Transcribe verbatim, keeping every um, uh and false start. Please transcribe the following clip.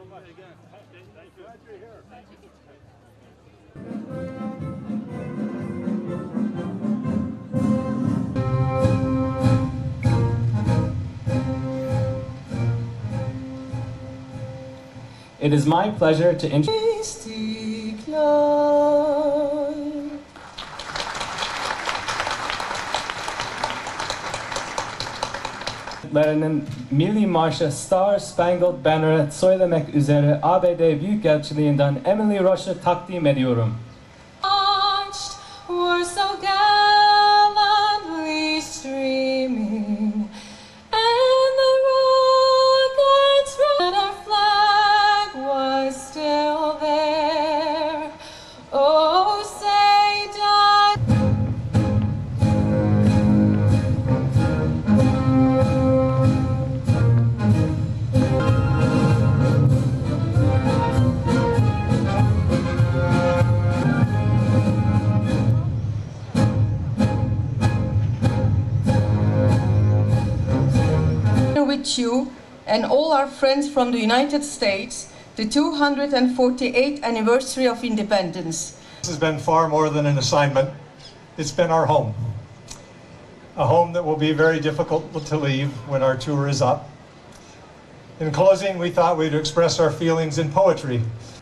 much again. Thank you. Glad you're here. It is my pleasure to introduce Milli Marşı Star Spangled Banner'ı söylemek üzere A B D Büyükelçiliğinden Emily Roche'u takdim ediyorum. We're so gallantly streaming, and the rockets ran, our flag was still there. Oh, say, die. With you and all our friends from the United States, the two hundred forty-eighth anniversary of independence. This has been far more than an assignment. It's been our home. A home that will be very difficult to leave when our tour is up. In closing, we thought we'd express our feelings in poetry